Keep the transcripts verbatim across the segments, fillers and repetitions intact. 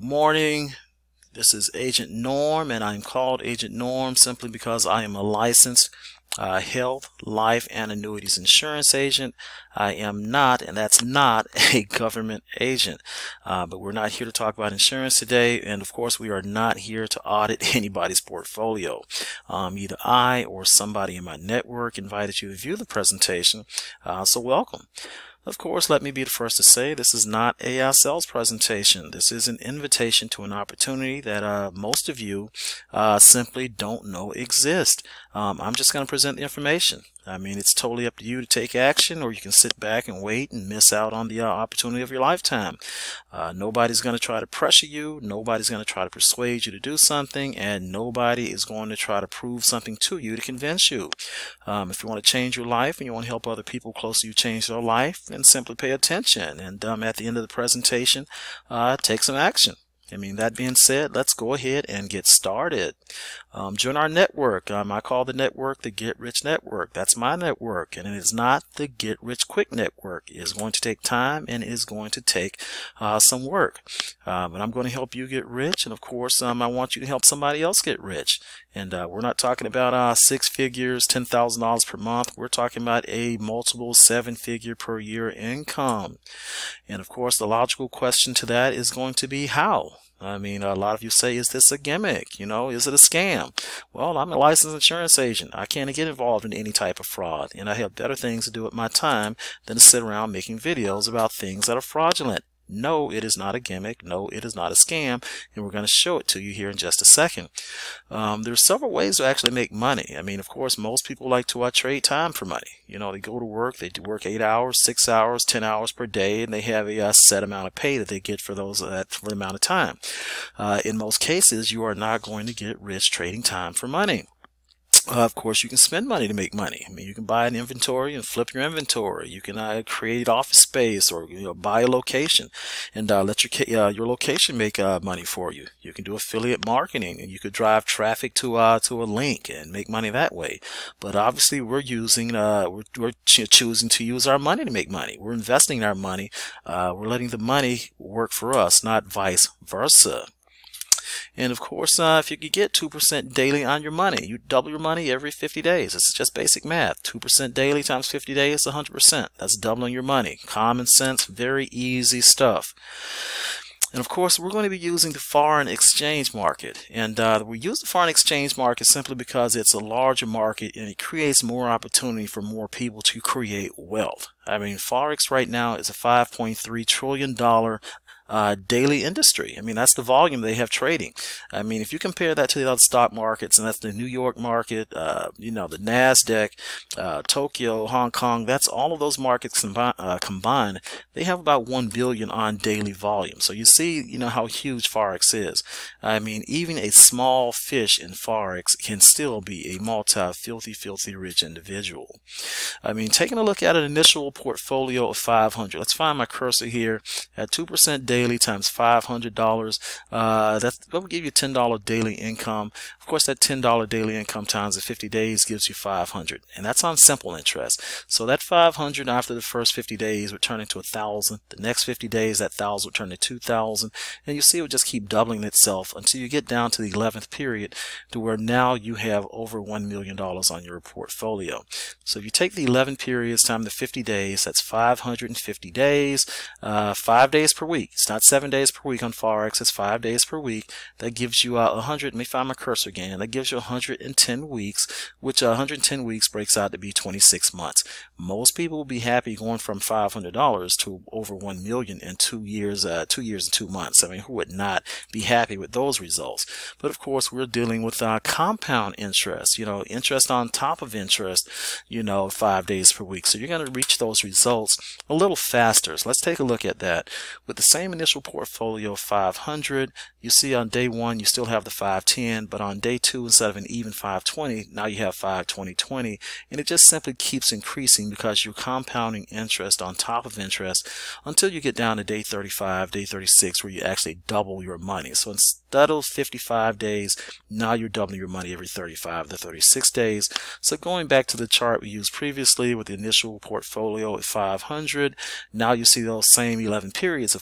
morning. This is Agent Norm, and I'm called Agent Norm simply because I am a licensed uh, health, life, and annuities insurance agent. I am not, and that's not, a government agent. Uh, but we're not here to talk about insurance today, and of course we are not here to audit anybody's portfolio. Um, either I or somebody in my network invited you to view the presentation, uh, so welcome. Of course, let me be the first to say this is not a uh, sales presentation. This is an invitation to an opportunity that uh, most of you uh, simply don't know exist. Um, I'm just going to present the information. I mean, it's totally up to you to take action, or you can sit back and wait and miss out on the uh, opportunity of your lifetime. Uh, nobody's going to try to pressure you. Nobody's going to try to persuade you to do something, and nobody is going to try to prove something to you to convince you. Um, if you want to change your life and you want to help other people close to you change their life, then simply pay attention. And um, at the end of the presentation, uh, take some action. I mean, that being said, let's go ahead and get started. Um, join our network. Um, I call the network the Get Rich Network. That's my network, and it is not the Get Rich Quick Network. It is going to take time and it is going to take uh, some work. Uh, but I'm going to help you get rich, and of course, um, I want you to help somebody else get rich. And uh, we're not talking about uh, six figures, ten thousand dollars per month. We're talking about a multiple seven figure per year income. And of course, the logical question to that is going to be how. I mean, a lot of you say, is this a gimmick? You know, is it a scam? Well, I'm a licensed insurance agent. I can't get involved in any type of fraud, and I have better things to do with my time than to sit around making videos about things that are fraudulent. No, it is not a gimmick. No, it is not a scam, and we're going to show it to you here in just a second. Um, there's several ways to actually make money. I mean, of course, most people like to uh, trade time for money. You know, they go to work, they do work eight hours, six hours, ten hours per day, and they have a uh, set amount of pay that they get for those uh, for the amount of time. Uh, in most cases, you are not going to get rich trading time for money. Uh, of course, you can spend money to make money. I mean, you can buy an inventory and flip your inventory. You can uh, create office space, or you know, buy a location and uh, let your uh, your location make uh, money for you. You can do affiliate marketing, and you could drive traffic to uh, to a link and make money that way. But obviously, we're using uh, we're, we're ch choosing to use our money to make money. We're investing our money. Uh, we're letting the money work for us, not vice versa. And of course, uh, if you could get two percent daily on your money, you double your money every fifty days. It's just basic math. two percent daily times fifty days is one hundred percent. That's doubling your money. Common sense, very easy stuff. And of course, we're going to be using the foreign exchange market. And uh, we use the foreign exchange market simply because it's a larger market and it creates more opportunity for more people to create wealth. I mean, Forex right now is a five point three trillion dollar Uh, daily industry. I mean, that's the volume they have trading. I mean, if you compare that to the other stock markets, and that's the New York market, uh, you know, the NASDAQ, uh, Tokyo, Hong Kong, that's all of those markets combi uh, combined. They have about one billion on daily volume. So you see, you know, how huge Forex is. I mean, even a small fish in Forex can still be a multi-filthy, filthy rich individual. I mean, taking a look at an initial portfolio of five hundred. Let's find my cursor here at two percent daily. Daily times five hundred dollars, uh, that's, that will give you ten dollar daily income. Of course, that ten dollar daily income times the fifty days gives you five hundred, and that's on simple interest. So that five hundred after the first fifty days would turn into one thousand. The next fifty days, that one thousand would turn to two thousand, and you see it would just keep doubling itself until you get down to the eleventh period, to where now you have over one million dollars on your portfolio. So if you take the eleven periods times the fifty days, that's five hundred fifty days, uh, five days per week. It's not seven days per week on Forex, it's five days per week. That gives you uh, one hundred, let me find my cursor again, that gives you one hundred ten weeks, which uh, one hundred ten weeks breaks out to be twenty-six months. Most people will be happy going from five hundred dollars to over one million dollars in two years, uh, two years and two months. I mean, who would not be happy with those results? But of course, we're dealing with uh, compound interest, you know, interest on top of interest, you know, five days per week. So you're going to reach those results a little faster. So let's take a look at that. With the same initial portfolio of five hundred, you see on day one you still have the five ten, but on day two, instead of an even five twenty, now you have five twenty twenty, and it just simply keeps increasing because you're compounding interest on top of interest until you get down to day thirty-five, day thirty-six, where you actually double your money. So instead of fifty-five days, now you're doubling your money every thirty-five to thirty-six days. So going back to the chart we used previously with the initial portfolio at five hundred, now you see those same eleven periods, of course,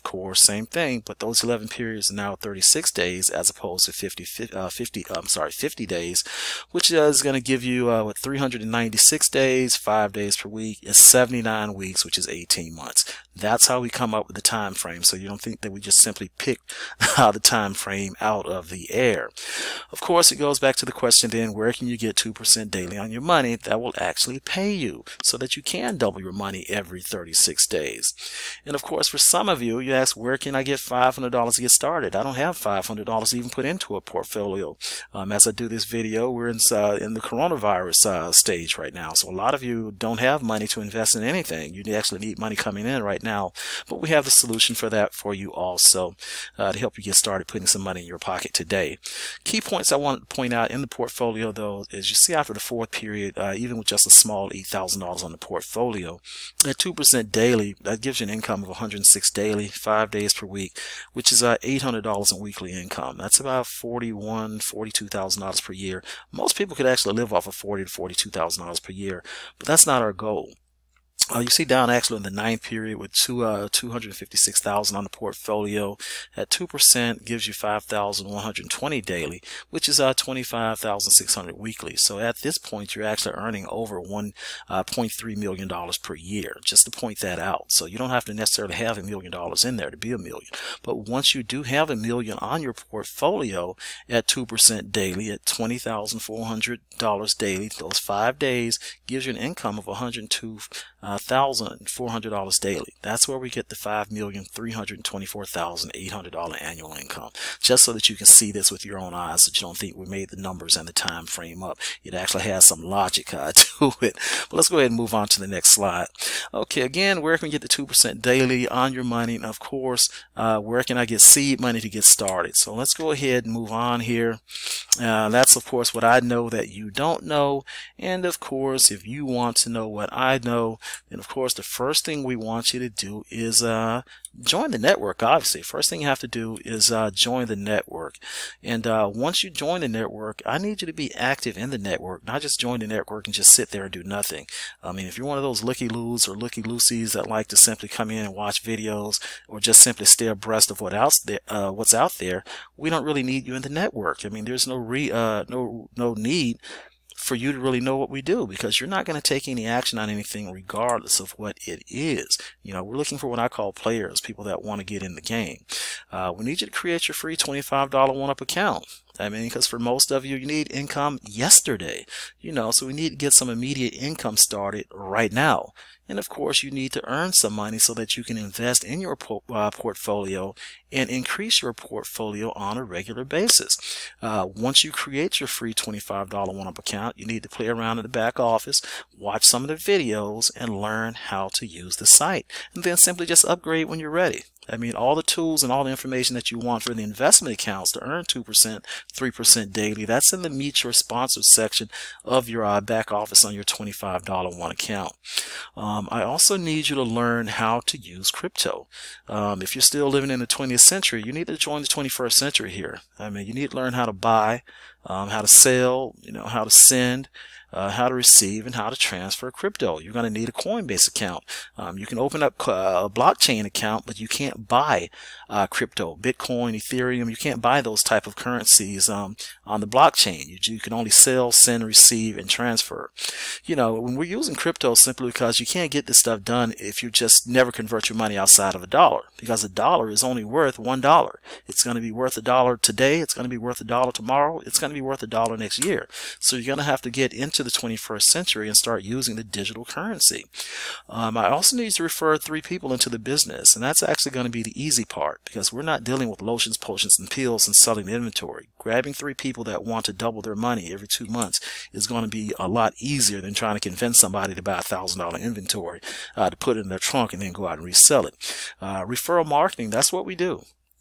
same thing, but those eleven periods are now thirty-six days as opposed to fifty, uh, fifty I'm sorry, fifty days, which is going to give you uh, what, three hundred ninety-six days, five days per week, is seventy-nine weeks, which is eighteen months. That's how we come up with the time frame. So you don't think that we just simply picked the time frame out of the air. Of course, it goes back to the question then, where can you get two percent daily on your money that will actually pay you so that you can double your money every thirty-six days? And of course, for some of you, you ask, where can I get five hundred dollars to get started? I don't have five hundred dollars to even put into a portfolio. Um, as I do this video, we're in, uh, in the coronavirus uh, stage right now. So a lot of you don't have money to invest in anything. You actually need money coming in right now. But we have the solution for that for you also uh, to help you get started putting some money in your pocket today. Key points I want to point out in the portfolio, though, is you see after the fourth period, uh, even with just a small eight thousand dollars on the portfolio, at two percent daily, that gives you an income of one hundred six daily, five days per week, which is uh, eight hundred dollars in weekly income. That's about forty-one thousand dollars, forty-two thousand dollars per year. Most people could actually live off of forty thousand to forty-two thousand dollars per year, but that's not our goal. Uh, you see down actually in the ninth period with two, uh, two hundred fifty-six thousand on the portfolio at two percent gives you five thousand one hundred twenty daily, which is uh, twenty-five thousand six hundred weekly. So at this point, you're actually earning over one point three million dollars per year, just to point that out. So you don't have to necessarily have a million dollars in there to be a million. But once you do have a million on your portfolio at two percent daily at twenty thousand four hundred dollars daily, those five days gives you an income of one hundred two thousand four hundred dollars daily. That's where we get the five million three hundred twenty-four thousand eight hundred dollars annual income. Just so that you can see this with your own eyes, so that you don't think we made the numbers and the time frame up. It actually has some logic uh, to it. But let's go ahead and move on to the next slide. Okay, again, where can we get the two percent daily on your money? And of course, uh, where can I get seed money to get started? So let's go ahead and move on here. Uh, that's of course what I know that you don't know. And of course, if you want to know what I know, then of course the first thing we want you to do is uh, join the network. Obviously, first thing you have to do is uh, join the network. And uh, once you join the network, I need you to be active in the network, not just join the network and just sit there and do nothing. I mean, if you're one of those looky-loos or looky-loosies that like to simply come in and watch videos or just simply stay abreast of what else there, uh, what's out there, we don't really need you in the network. I mean, there's no re, uh, no no need for you to really know what we do, because you're not going to take any action on anything regardless of what it is. You know, we're looking for what I call players, people that want to get in the game. Uh, we need you to create your free twenty-five dollar one-up account. I mean, because for most of you, you need income yesterday, you know, so we need to get some immediate income started right now. And of course, you need to earn some money so that you can invest in your po uh, portfolio and increase your portfolio on a regular basis. Uh, once you create your free twenty-five dollar one-up account, you need to play around in the back office, watch some of the videos, and learn how to use the site. And then simply just upgrade when you're ready. I mean, all the tools and all the information that you want for the investment accounts to earn two percent, three percent daily, that's in the Meet Your Sponsor section of your uh, back office on your twenty-five dollar one account. Um, I also need you to learn how to use crypto. Um, if you're still living in the twentieth century, you need to join the twenty-first century here. I mean, you need to learn how to buy, um, how to sell, you know, how to send, Uh, how to receive, and how to transfer crypto. You're going to need a Coinbase account. Um, you can open up uh, a blockchain account, but you can't buy uh, crypto, Bitcoin, Ethereum. You can't buy those type of currencies um, on the blockchain. You, you can only sell, send, receive, and transfer. You know, when we're using crypto simply because you can't get this stuff done if you just never convert your money outside of a dollar, because a dollar is only worth one dollar. It's going to be worth a dollar today. It's going to be worth a dollar tomorrow. It's going to be worth a dollar next year. So you're going to have to get into the twenty-first century and start using the digital currency. Um, I also need to refer three people into the business, and that's actually going to be the easy part, because we're not dealing with lotions, potions, and pills and selling the inventory. Grabbing three people that want to double their money every two months is going to be a lot easier than trying to convince somebody to buy a one thousand dollar inventory uh, to put it in their trunk and then go out and resell it. Uh, referral marketing, that's what we do.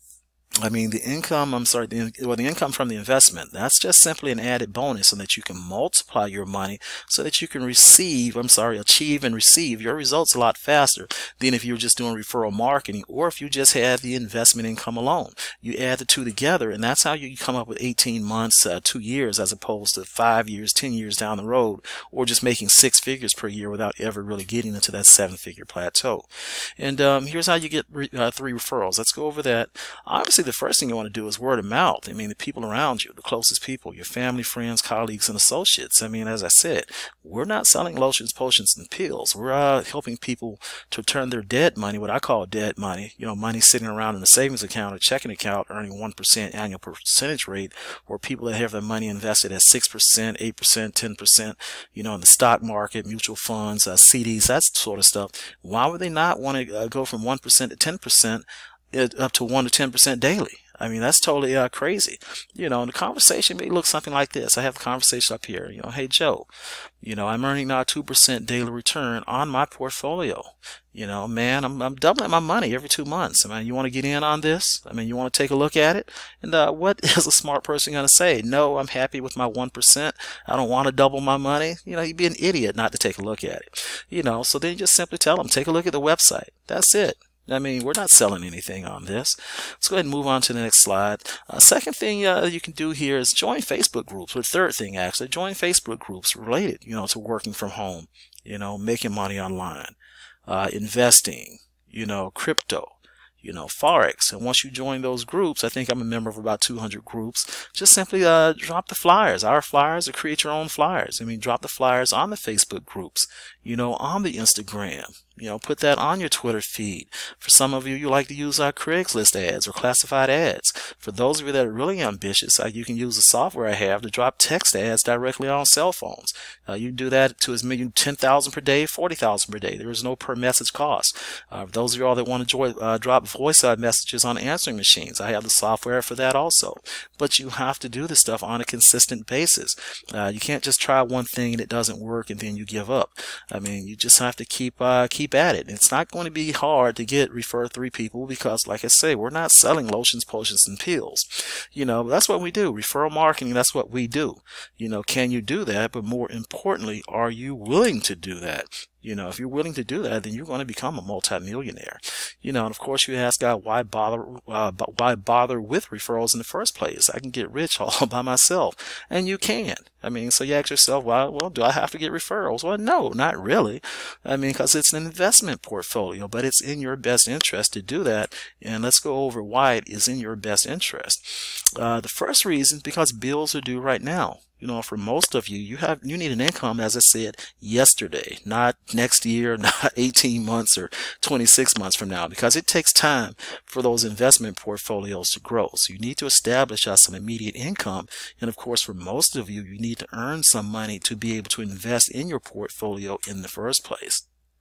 I mean, the income, I'm sorry, the, well, the income from the investment, that's just simply an added bonus so that you can multiply your money so that you can receive, I'm sorry, achieve and receive your results a lot faster than if you were just doing referral marketing or if you just had the investment income alone. You add the two together, and that's how you come up with eighteen months, uh, two years, as opposed to five years, ten years down the road, or just making six figures per year without ever really getting into that seven-figure plateau. And um, here's how you get re uh, three referrals. Let's go over that. Obviously, the first thing you want to do is word of mouth. I mean, the people around you, the closest people, your family, friends, colleagues, and associates. I mean, as I said, we're not selling lotions, potions, and pills. We're uh, helping people to turn their dead money, what I call dead money, you know, money sitting around in a savings account or checking account earning one percent annual percentage rate, or people that have their money invested at six percent, eight percent, ten percent, you know, in the stock market, mutual funds, uh, C Ds, that sort of stuff. Why would they not want to uh, go from one percent to ten percent up to one to ten percent daily? I mean, that's totally uh, crazy. You know, and the conversation may look something like this. I have a conversation up here. You know, hey, Joe, you know, I'm earning now two percent daily return on my portfolio. You know, man, I'm, I'm doubling my money every two months. I mean, you want to get in on this? I mean, you want to take a look at it? And uh, what is a smart person going to say? No, I'm happy with my one percent. I don't want to double my money. You know, you'd be an idiot not to take a look at it. You know, so then you just simply tell them, take a look at the website. That's it. I mean, we're not selling anything on this. Let's go ahead and move on to the next slide. Uh, second thing uh, you can do here is join Facebook groups. Or third thing, actually, join Facebook groups related, you know, to working from home, you know, making money online, uh, investing, you know, crypto, you know, Forex. And once you join those groups, I think I'm a member of about two hundred groups, just simply uh, drop the flyers, our flyers, or create your own flyers. I mean, drop the flyers on the Facebook groups, you know, on the Instagram. You know, put that on your Twitter feed. For some of you, you like to use our Craigslist ads or classified ads. For those of you that are really ambitious, uh, you can use the software I have to drop text ads directly on cell phones. Uh, you can do that to as many ten thousand per day, forty thousand per day. There is no per message cost. Uh, for those of you all that want to join, uh, drop voice uh, messages on answering machines, I have the software for that also. But you have to do this stuff on a consistent basis. Uh, you can't just try one thing and it doesn't work and then you give up. I mean, you just have to keep uh, keep at it. It's not going to be hard to get refer three people because, like I say, we're not selling lotions, potions, and pills. You know, that's what we do. Referral marketing, that's what we do. You know, can you do that? But more importantly, are you willing to do that? You know, if you're willing to do that, then you're going to become a multimillionaire. You know, and of course you ask God, why bother, uh, why bother with referrals in the first place? I can get rich all by myself. And you can. I mean, so you ask yourself, well, well, do I have to get referrals? Well, no, not really. I mean, because it's an investment portfolio, but it's in your best interest to do that. And let's go over why it is in your best interest. Uh, the first reason, because bills are due right now. You know, for most of you, you have you need an income, as I said, yesterday, not next year, not eighteen months or twenty-six months from now, because it takes time for those investment portfolios to grow. So you need to establish uh, some immediate income. And of course, for most of you, you need to earn some money to be able to invest in your portfolio in the first place.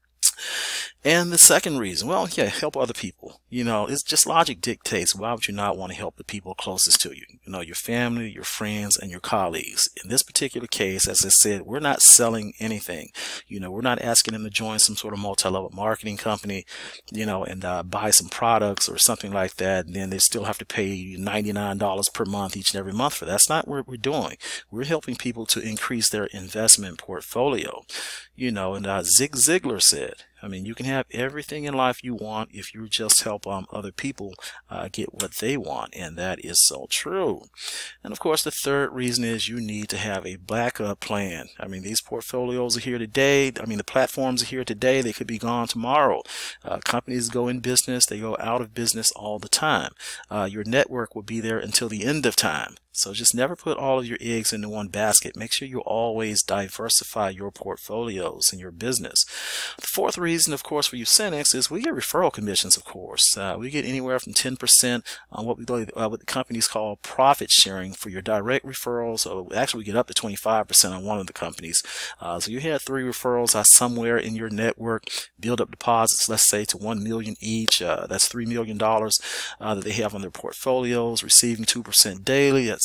And the second reason, well, yeah, help other people. You know, it's just logic dictates. Why would you not want to help the people closest to you? You know, your family, your friends, and your colleagues. In this particular case, as I said, we're not selling anything. You know, we're not asking them to join some sort of multi-level marketing company, you know, and uh, buy some products or something like that. And then they still have to pay ninety-nine dollars per month each and every month for that. That's not what we're doing. We're helping people to increase their investment portfolio. You know, and uh, Zig Ziglar said, I mean, you can have everything in life you want if you just help um, other people uh, get what they want. And that is so true. And of course, the third reason is you need to have a backup plan. I mean, these portfolios are here today. I mean, the platforms are here today. They could be gone tomorrow. Uh, companies go in business. They go out of business all the time. Uh, your network will be there until the end of time. So just never put all of your eggs into one basket. Make sure you always diversify your portfolios and your business. The fourth reason, of course, for you cynics is we get referral commissions, of course. Uh, we get anywhere from ten percent on what we uh, what the companies call profit sharing for your direct referrals. So actually, we get up to twenty-five percent on one of the companies. Uh, so you had three referrals uh, somewhere in your network, build up deposits, let's say to one million dollars each. Uh, that's three million dollars uh, that they have on their portfolios, receiving two percent daily. That's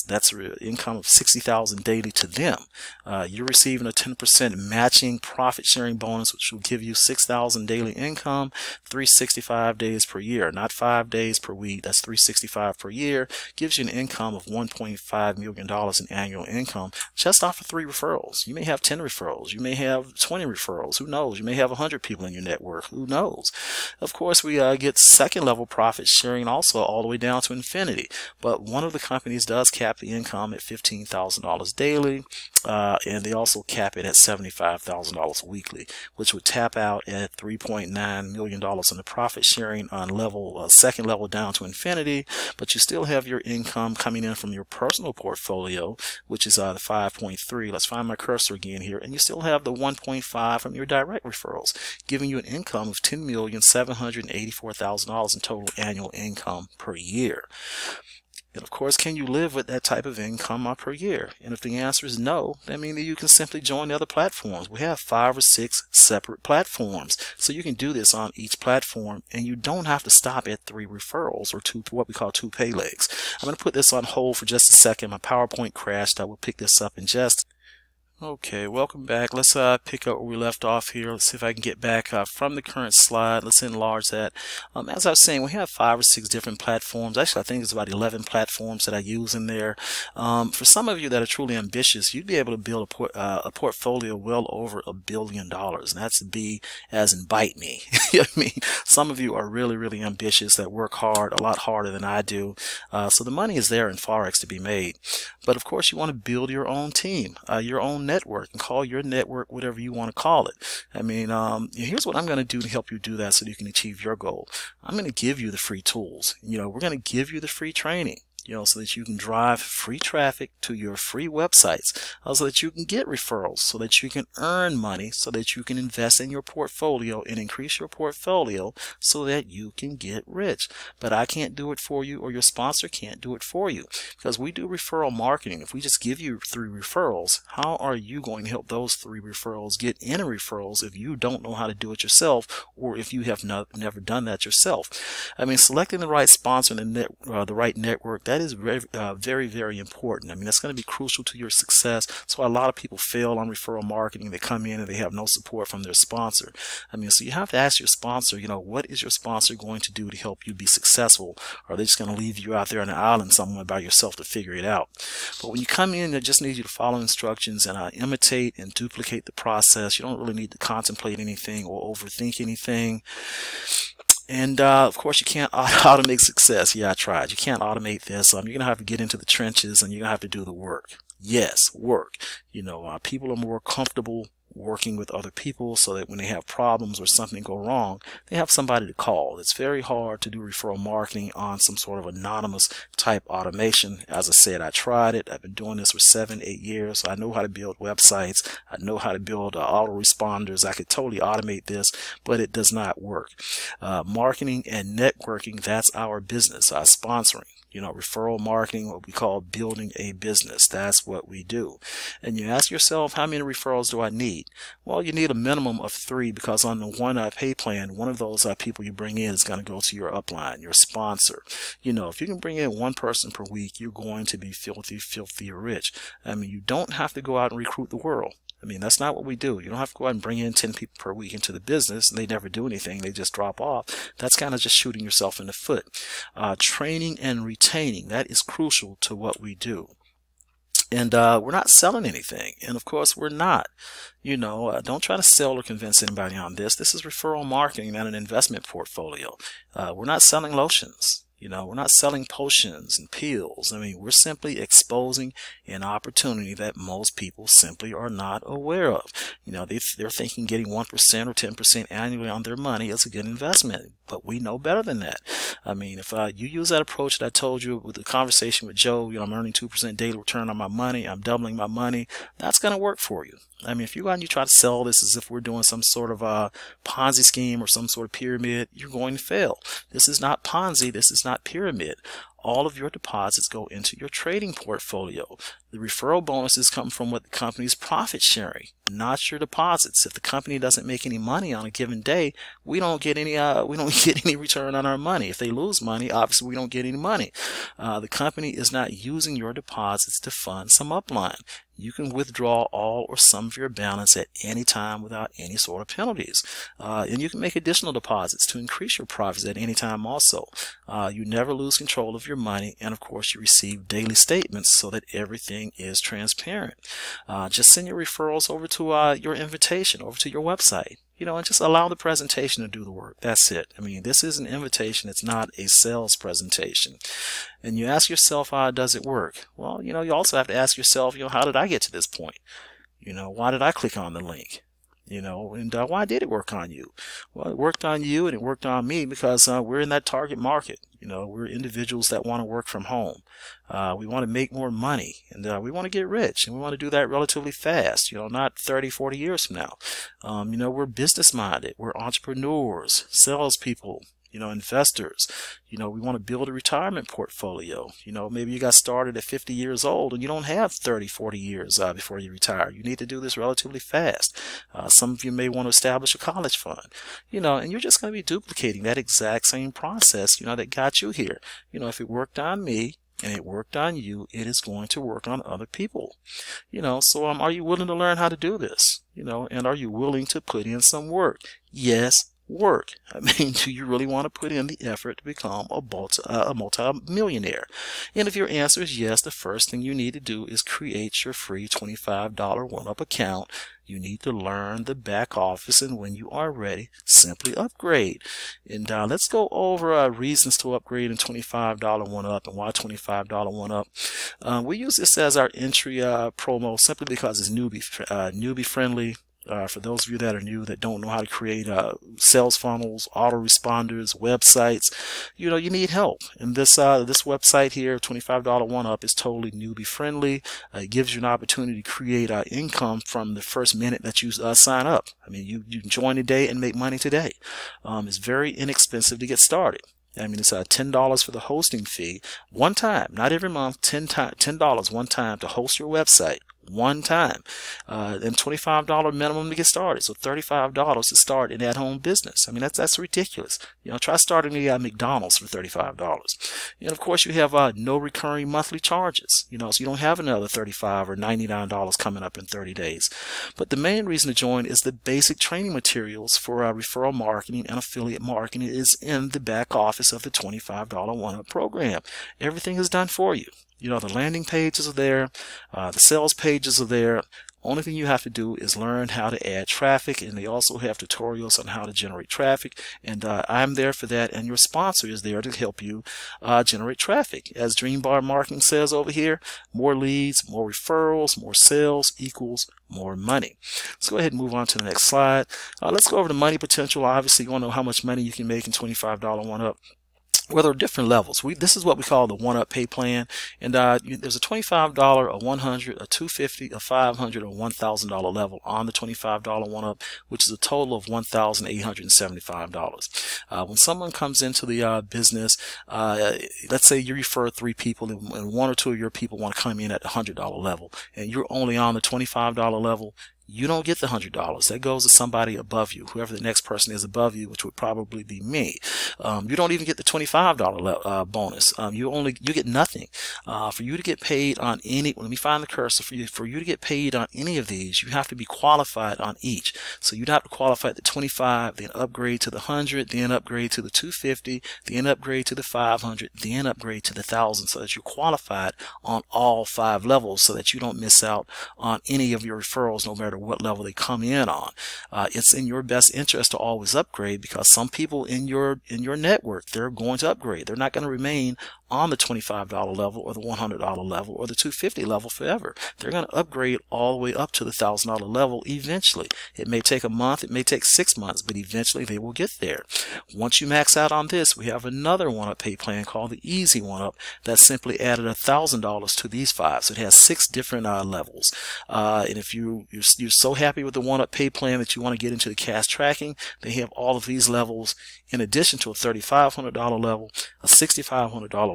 that's that's an income of sixty thousand dollars daily to them. Uh, you're receiving a ten percent matching profit sharing bonus, which will give you six thousand dollars daily income, three hundred sixty-five days per year, not five days per week. That's three hundred sixty-five per year. Gives you an income of one point five million dollars in annual income just off of three referrals. You may have ten referrals. You may have twenty referrals. Who knows? You may have one hundred people in your network. Who knows? Of course, we uh, get second level profit sharing also all the way down to infinity. But one of the companies does cap the income at fifteen thousand dollars daily, uh, and they also cap it at seventy-five thousand dollars weekly, which would tap out at three point nine million dollars in the profit sharing on level uh, second level down to infinity. But you still have your income coming in from your personal portfolio, which is uh, the five point three. Let's find my cursor again here, and you still have the one point five from your direct referrals, giving you an income of ten million seven hundred eighty-four thousand dollars in total annual income per year. And of course, can you live with that type of income uh, per year? And if the answer is no, that means that you can simply join the other platforms. We have five or six separate platforms. So you can do this on each platform, and you don't have to stop at three referrals or two, what we call two pay legs. I'm going to put this on hold for just a second. My PowerPoint crashed. I will pick this up in just Okay, welcome back. Let's uh, pick up where we left off here. Let's see if I can get back uh, from the current slide. Let's enlarge that. Um, as I was saying, we have five or six different platforms. Actually, I think it's about eleven platforms that I use in there. Um, for some of you that are truly ambitious, you'd be able to build a, port, uh, a portfolio well over a billion dollars. And that's B as in bite me. I mean, some of you are really, really ambitious that work hard, a lot harder than I do. Uh, so the money is there in Forex to be made. But of course, you want to build your own team, uh, your own network, and call your network whatever you want to call it. I mean, um, here's what I'm going to do to help you do that so that you can achieve your goal. I'm going to give you the free tools. You know, we're going to give you the free training, you know, so that you can drive free traffic to your free websites, uh, so that you can get referrals, so that you can earn money, so that you can invest in your portfolio and increase your portfolio so that you can get rich. But I can't do it for you, or your sponsor can't do it for you, because we do referral marketing. If we just give you three referrals, how are you going to help those three referrals get any referrals if you don't know how to do it yourself, or if you have not, never done that yourself? I mean, selecting the right sponsor and the, net, uh, the right network, that is very, uh, very, very important. I mean, that's going to be crucial to your success. That's why a lot of people fail on referral marketing. They come in and they have no support from their sponsor. I mean, so you have to ask your sponsor, you know, what is your sponsor going to do to help you be successful? Or are they just going to leave you out there on an island somewhere by yourself to figure it out? But when you come in, they just need you to follow instructions and uh, imitate and duplicate the process. You don't really need to contemplate anything or overthink anything. And uh, of course, you can't automate success. Yeah, I tried. You can't automate this. Um, you're gonna have to get into the trenches, and you're gonna have to do the work. Yes, work. You know, uh, people are more comfortable working with other people, so that when they have problems or something go wrong, they have somebody to call. It's very hard to do referral marketing on some sort of anonymous type automation. As I said, I tried it. I've been doing this for seven, eight years. So I know how to build websites. I know how to build uh, autoresponders. I could totally automate this, but it does not work. Uh, marketing and networking, that's our business. Uh, sponsoring. You know, referral marketing, what we call building a business. That's what we do. And you ask yourself, how many referrals do I need? Well, you need a minimum of three, because on the one uh, pay plan, one of those uh, people you bring in is going to go to your upline, your sponsor. You know, if you can bring in one person per week, you're going to be filthy, filthy rich. I mean, you don't have to go out and recruit the world. I mean, that's not what we do. You don't have to go out and bring in ten people per week into the business, and they never do anything. They just drop off. That's kind of just shooting yourself in the foot. Uh, training and retaining, that is crucial to what we do. And uh, we're not selling anything. And of course, we're not. You know, uh, don't try to sell or convince anybody on this. This is referral marketing and an investment portfolio. Uh, we're not selling lotions. You know, we're not selling potions and pills. I mean, we're simply exposing an opportunity that most people simply are not aware of. You know, they, they're thinking getting one percent or ten percent annually on their money is a good investment. But we know better than that. I mean, if uh, you use that approach that I told you with the conversation with Joe, you know, I'm earning two percent daily return on my money, I'm doubling my money, that's going to work for you. I mean, if you go out and you try to sell this as if we're doing some sort of a Ponzi scheme or some sort of pyramid, you're going to fail. This is not Ponzi. This is not pyramid. All of your deposits go into your trading portfolio. The referral bonuses come from what the company's profit sharing. not your deposits. If the company doesn't make any money on a given day, we don't get any uh, we don't get any return on our money. If they lose money, obviously we don't get any money. Uh, the company is not using your deposits to fund some upline. You can withdraw all or some of your balance at any time without any sort of penalties. Uh, and you can make additional deposits to increase your profits at any time also. Uh, you never lose control of your money, and of course you receive daily statements so that everything is transparent. Uh, just send your referrals over to uh, your invitation, over to your website. You know, and just allow the presentation to do the work. That's it. I mean, this is an invitation. It's not a sales presentation. And you ask yourself, how does it work? Well, you know, you also have to ask yourself, you know, how did I get to this point? You know, why did I click on the link? You know, and uh, why did it work on you? Well, it worked on you and it worked on me because uh, we're in that target market. You know, we're individuals that want to work from home. Uh, we want to make more money, and uh, we want to get rich, and we want to do that relatively fast, you know, not thirty, forty years from now. Um, you know, we're business minded. We're entrepreneurs, salespeople, you know, investors. You know, we want to build a retirement portfolio. You know, maybe you got started at fifty years old and you don't have thirty, forty years uh, before you retire. You need to do this relatively fast. Uh, some of you may want to establish a college fund, you know, and you're just going to be duplicating that exact same process, you know, that got you here. You know, if it worked on me and it worked on you, it is going to work on other people. You know, so um, are you willing to learn how to do this? You know, and are you willing to put in some work? Yes. Work. I mean, do you really want to put in the effort to become a multi, uh, a multi-millionaire? And if your answer is yes, the first thing you need to do is create your free twenty-five dollar one-up account. You need to learn the back office, and when you are ready, simply upgrade. And uh, let's go over uh, reasons to upgrade in twenty-five dollar one-up and why twenty-five dollar one-up. Uh, we use this as our entry uh, promo simply because it's newbie uh, newbie friendly. Uh, for those of you that are new, that don't know how to create uh, sales funnels, autoresponders, websites, you know, you need help. And this uh, this website here, twenty-five dollar one-up, is totally newbie friendly. Uh, it gives you an opportunity to create uh, income from the first minute that you uh, sign up. I mean, you, you can join today and make money today. Um, it's very inexpensive to get started. I mean, it's uh, ten dollars for the hosting fee, one time, not every month, ten dollars one time to host your website. One time, uh, and twenty-five dollar minimum to get started. So thirty-five dollars to start an at-home business. I mean, that's that's ridiculous. You know, try starting the uh, McDonald's for thirty-five dollars. And of course, you have uh, no recurring monthly charges. You know, so you don't have another thirty-five or ninety-nine dollars coming up in thirty days. But the main reason to join is the basic training materials for uh, referral marketing and affiliate marketing is in the back office of the twenty-five dollar one-up program. Everything is done for you. You know, the landing pages are there, uh, the sales pages are there. Only thing you have to do is learn how to add traffic, and they also have tutorials on how to generate traffic. And uh, I'm there for that, and your sponsor is there to help you uh, generate traffic. As Dream Bar Marketing says over here, more leads, more referrals, more sales equals more money. Let's go ahead and move on to the next slide. Uh, let's go over the money potential. Obviously, you want to know how much money you can make in twenty-five dollar one-up. Well, there are different levels. We, this is what we call the one-up pay plan, and uh, you, there's a twenty-five dollar, a one hundred dollar, a two hundred fifty dollars, a five hundred dollars, or one thousand dollar level on the twenty-five dollar one-up, which is a total of one thousand eight hundred seventy-five dollars. Uh, when someone comes into the uh, business, uh, let's say you refer three people, and, and one or two of your people want to come in at the one hundred dollar level, and you're only on the twenty-five dollar level, you don't get the one hundred dollars. That goes to somebody above you, whoever the next person is above you, which would probably be me. Um, you don't even get the twenty-five dollar uh, bonus. Um, you only you get nothing. Uh, for you to get paid on any, let me find the cursor for you. For you to get paid on any of these, you have to be qualified on each. So you'd have to qualify at the twenty-five, then upgrade to the one hundred, then upgrade to the two hundred fifty, then upgrade to the five hundred, then upgrade to the one thousand, so that you're qualified on all five levels, so that you don't miss out on any of your referrals, no matter what level they come in on. Uh, it's in your best interest to always upgrade, because some people in your in your network, they're going to upgrade. They're not going to remain on the twenty-five dollar level or the one hundred dollar level or the two hundred fifty level forever. They're going to upgrade all the way up to the one thousand dollar level eventually. It may take a month, it may take six months, but eventually they will get there. Once you max out on this, we have another one-up pay plan called the Easy One-Up that simply added one thousand dollars to these five. So it has six different uh, levels. Uh, and if you, you're, you're so happy with the one-up pay plan that you want to get into the cash tracking, they have all of these levels in addition to a three thousand five hundred dollar level, a six thousand five hundred dollar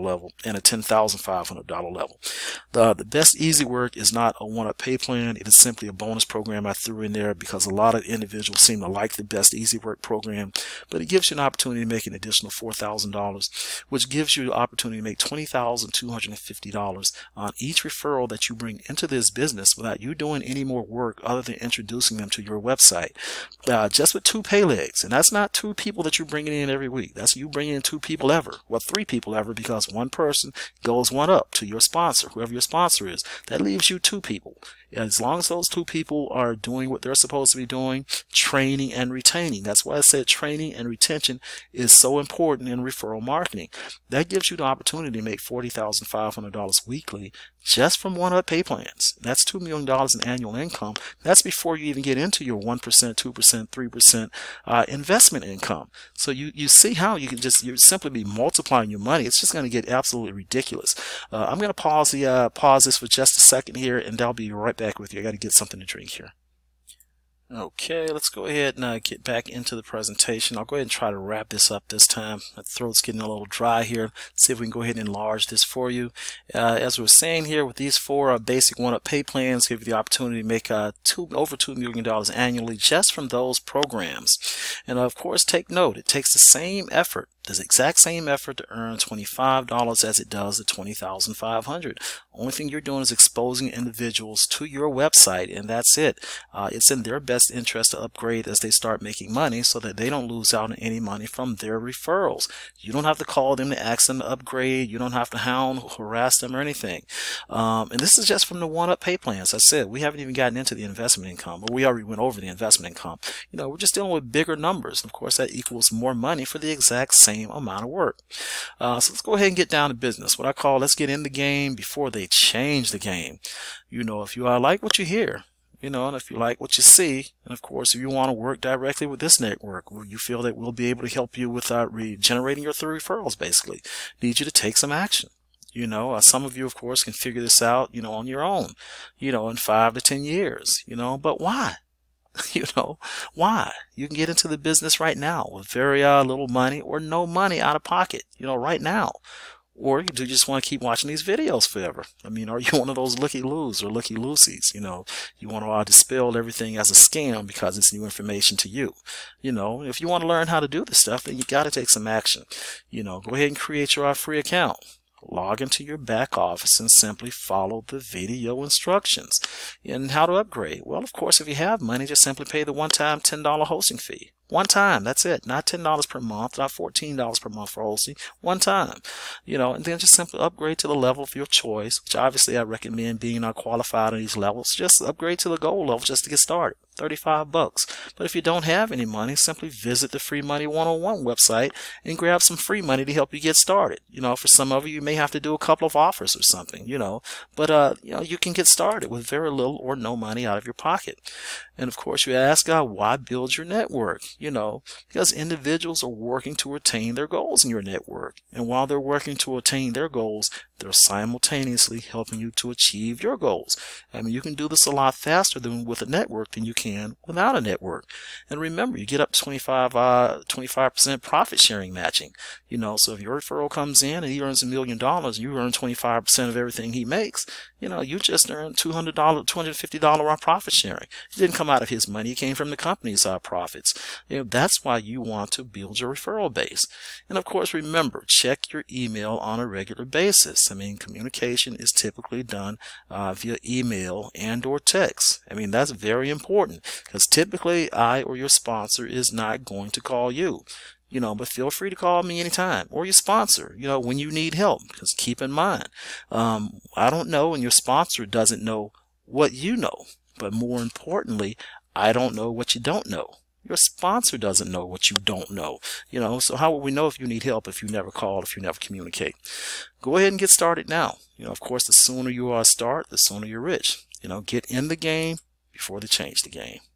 level and a ten thousand five hundred dollar level. The, the Best Easy Work is not a one-up pay plan. It is simply a bonus program I threw in there because a lot of individuals seem to like the Best Easy Work program, but it gives you an opportunity to make an additional four thousand dollars, which gives you the opportunity to make twenty thousand two hundred fifty dollars on each referral that you bring into this business without you doing any more work other than introducing them to your website. Uh, just with two pay legs, and that's not two people that you're bringing in every week. That's you bringing in two people ever, well, three people ever, because one person goes one up to your sponsor, whoever your sponsor is. That leaves you two people. As long as those two people are doing what they're supposed to be doing, training and retaining. That's why I said training and retention is so important in referral marketing. That gives you the opportunity to make forty thousand five hundred dollars weekly just from one-up pay plans. That's two million dollars in annual income. That's before you even get into your one percent, two percent, three percent uh, investment income. So you, you see how you can just you simply be multiplying your money. It's just going to get absolutely ridiculous. Uh, I'm going to pause the uh, pause this for just a second here, and I'll be right back with you. I got to get something to drink here. Okay, let's go ahead and uh, get back into the presentation. I'll go ahead and try to wrap this up this time. My throat's getting a little dry here. Let's see if we can go ahead and enlarge this for you. Uh, as we were saying here, with these four uh, basic one-up pay plans, give you the opportunity to make uh, two, over two million dollars annually just from those programs. And of course, take note, it takes the same effort, the exact same effort to earn twenty-five dollars as it does the twenty thousand five hundred dollars. Only thing you're doing is exposing individuals to your website, and that's it. Uh, it's in their best interest to upgrade as they start making money so that they don't lose out on any money from their referrals. You don't have to call them to ask them to upgrade. You don't have to hound, harass them or anything. Um, and this is just from the one-up pay plans. I said we haven't even gotten into the investment income, or we already went over the investment income. You know, we're just dealing with bigger numbers. Of course, that equals more money for the exact same amount of work. Uh, so let's go ahead and get down to business. What I call let's get in the game before they change the game. You know, if you uh, like what you hear, you know, and if you like what you see, and of course, if you want to work directly with this network, where you feel that we'll be able to help you with uh, regenerating your through referrals, basically, need you to take some action. You know, uh, some of you, of course, can figure this out, you know, on your own, you know, in five to ten years, you know, but why? You know, why? You can get into the business right now with very uh, little money or no money out of pocket, you know, right now. Or do you just want to keep watching these videos forever? I mean, are you one of those looky-loos or looky-loosies? You know, you want to uh, dispel everything as a scam because it's new information to you. You know, if you want to learn how to do this stuff, then you got to take some action. You know, go ahead and create your uh, free account. Log into your back office and simply follow the video instructions. And how to upgrade? Well, of course, if you have money, just simply pay the one-time ten dollar hosting fee. One time, that's it. Not ten dollars per month, not fourteen dollars per month for hosting. One time. You know, and then just simply upgrade to the level of your choice, which obviously I recommend being uh, qualified on these levels. Just upgrade to the gold level just to get started. thirty-five bucks. But if you don't have any money, simply visit the Free Money one oh one website and grab some free money to help you get started. You know, for some of you, you may have to do a couple of offers or something, you know, but, uh, you know, you can get started with very little or no money out of your pocket. And of course, you ask, uh, why build your network? You know, because individuals are working to attain their goals in your network. And while they're working to attain their goals, they're simultaneously helping you to achieve your goals. I mean, you can do this a lot faster than with a network than you can without a network. And remember, you get up to twenty-five, uh, twenty-five percent profit sharing matching. You know, so if your referral comes in and he earns a million dollars, you earn twenty-five percent of everything he makes. You know, you just earned two hundred dollars, two hundred fifty dollars on profit sharing. It didn't come out of his money. It came from the company's uh, profits. You know, that's why you want to build your referral base. And of course, remember, check your email on a regular basis. I mean, communication is typically done uh, via email and or text. I mean, that's very important because typically I or your sponsor is not going to call you. You know, but feel free to call me anytime, or your sponsor, you know, when you need help. Because keep in mind, um, I don't know and your sponsor doesn't know what you know. But more importantly, I don't know what you don't know. Your sponsor doesn't know what you don't know. You know, so how will we know if you need help if you never call, if you never communicate? Go ahead and get started now. You know, of course, the sooner you are start, the sooner you're rich. You know, get in the game before they change the game.